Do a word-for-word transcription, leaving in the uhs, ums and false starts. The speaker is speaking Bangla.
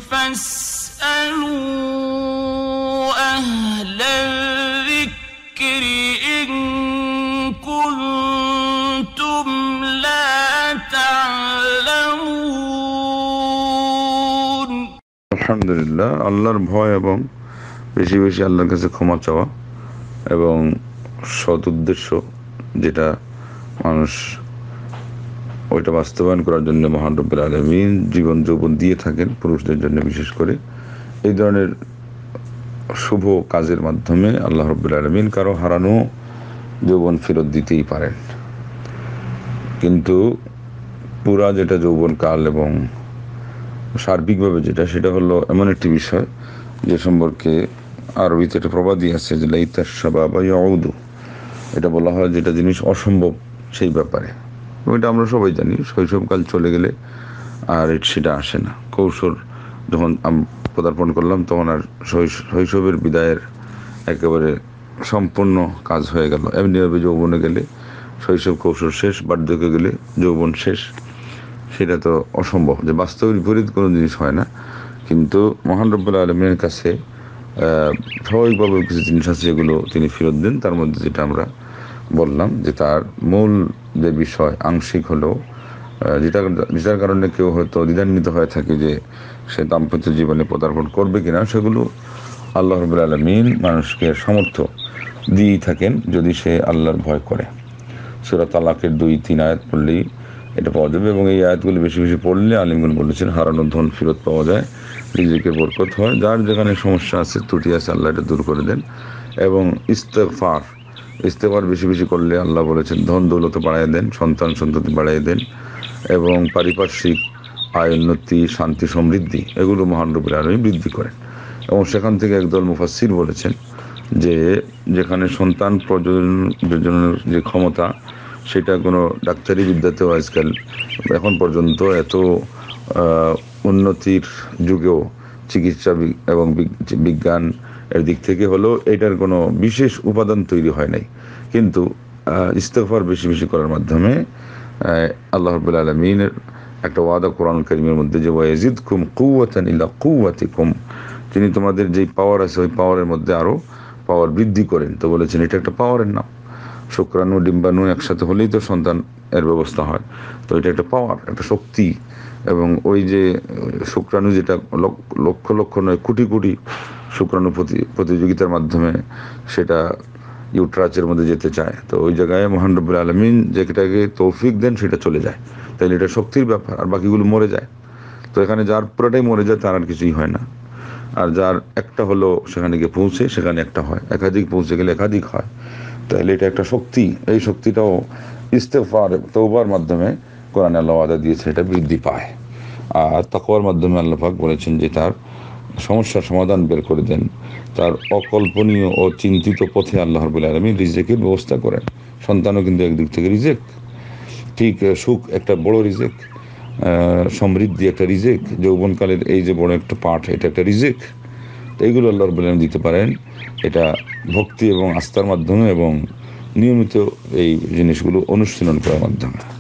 فاسألوا أهل الذكر إن كنتم لا تعلمون আলহামদুলিল্লাহ, আল্লাহর ভয় এবং বেশি বেশি আল্লাহর কাছে ক্ষমা চাওয়া এবং সৎ উদ্দেশ্য যেটা মানুষ ওইটা বাস্তবায়ন করার জন্য মহান রব্বুল আলামিন জীবন যৌবন দিয়ে থাকেন, পুরুষদের জন্য বিশেষ করে। এই ধরনের শুভ কাজের মাধ্যমে আল্লাহ রব্বুল আলামিন কারো হারানো যৌবন ফেরত দিতেই পারেন। কিন্তু পুরা যেটা যৌবন কাল এবং সার্বিকভাবে যেটা, সেটা হলো এমন একটি বিষয় যে সম্পর্কে আরবিতে একটা প্রবাদই আছে যে লাইতা শাবাবা ইয়াউদু, এটা বলা হয় যেটা জিনিস অসম্ভব সেই ব্যাপারে। ওইটা আমরা সবাই জানি, শৈশবকাল চলে গেলে আর সেটা আসে না। কৌশল যখন পদার্পণ করলাম তখন আর শৈশবের বিদায়ের একেবারে সম্পূর্ণ কাজ হয়ে গেল। এমনিভাবে যৌবনে গেলে শৈশব কৌশল শেষ, বার্ধক্যে গেলে যৌবন শেষ, সেটা তো অসম্ভব, যে বাস্তবের বিপরীত কোনো জিনিস হয় না। কিন্তু মহান রব্বুল আলামিনের কাছে স্বাভাবিকভাবে কিছু জিনিস আছে যেগুলো তিনি ফেরত দেন। তার মধ্যে যেটা আমরা বললাম যে তার মূল যে বিষয় আংশিক হলেও যেটা যেটার কারণে কেউ হয়তো দ্বিধান্বিত হয়ে থাকে যে সে দাম্পত্য জীবনে পদার্পণ করবে কিনা, সেগুলো আল্লাহ রাব্বুল আলামিন মানুষকে সামর্থ্য দিয়েই থাকেন যদি সে আল্লাহর ভয় করে। সূরা তালাকের দুই তিন আয়াত পড়লেই এটা পাওয়া যাবে এবং এই আয়াতগুলো বেশি বেশি পড়লে আলিমগণ বলেছেন হারানো ধন ফেরত পাওয়া যায়, রিজিকের বরকত হয়। যার যেখানে সমস্যা আছে, ত্রুটি আছে, আল্লাহ এটা দূর করে দেন। এবং ইস্তেগফার ইস্তেগফার বেশি বেশি করলে আল্লাহ বলেছেন ধন দৌলত বাড়াই দেন, সন্তান সন্ততি বাড়াই দেন এবং পারিপার্শ্বিক আয় উন্নতি, শান্তি, সমৃদ্ধি এগুলো মহান রব্বুল আলামিন বৃদ্ধি করেন। এবং সেখান থেকে একদল মুফাসসির বলেছেন যে যেখানে সন্তান প্রজননের যে ক্ষমতা, সেটা কোনো ডাক্তারি বিদ্যাতেও আজকাল এখন পর্যন্ত এত উন্নতির যুগেও চিকিৎসা এবং বিজ্ঞান এর দিক থেকে হলো এটার কোনো বিশেষ উপাদান তৈরি হয় নাই। কিন্তু ইস্তেগফার বেশি বেশি করার মাধ্যমে আল্লাহ রাব্বুল আলামিনের একটা ওয়াদা কোরআন কারীমের মধ্যে যে ওয়াজিদকুম কুওয়াতান ইলা কুওয়াতিকুম, তিনি তোমাদের যেই পাওয়ার আছে ওই পাওয়ারের মধ্যে আরও পাওয়ার বৃদ্ধি করেন। তো বলেছেন এটা একটা পাওয়ারের নাম। শুক্রাণু ডিম্বাণু একসাথে হলেই তো সন্তান এর ব্যবস্থা হয়। তো এটা একটা পাওয়ার, একটা শক্তি। এবং ওই যে শুক্রাণু যেটা লক্ষ লক্ষ নয় কোটি কোটি শুক্রাণু প্রতিযোগিতার মাধ্যমে সেটা ইউট্রাসের মধ্যে যেতে চায়, তো ওই জায়গায় মহান রব্বুল আলামিন যেটাকে তৌফিক দেন সেটা চলে যায়। তাইলে এটা শক্তির ব্যাপার, আর বাকিগুলো মরে যায়। তো এখানে যার পুরোটাই মরে যায় তার আর কিছুই হয় না। আর যার একটা হলো সেখানে গিয়ে পৌঁছে সেখানে একটা হয়, একাধিক পৌঁছে গেলে একাধিক হয়। তাহলে এটা একটা শক্তি। এই শক্তিটাও ইস্তেগফার তওবার মাধ্যমে কোরআনে আল্লাহ ওয়াদা দিয়েছে এটা বৃদ্ধি পায়। আর তাকওয়ার মাধ্যমে আল্লাহ পাক বলেছেন যে তার সমস্যার সমাধান বের করে দেন। তার অকল্পনীয় ও চিন্তিত পথে আল্লাহ রাব্বুল আলামিন রিজিকের ব্যবস্থা করেন। সন্তানও কিন্তু একদিক থেকে রিজিক, ঠিক সুখ একটা বড় রিজিক, সমৃদ্ধি একটা রিজিক, যৌবনকালের এই যে বড় একটা পাঠ এটা একটা রিজিক। তো এইগুলো আল্লাহ রাব্বুল আলামিন দিতে পারেন এটা ভক্তি এবং আস্থার মাধ্যমে এবং নিয়মিত এই জিনিসগুলো অনুশীলন করার মাধ্যমে।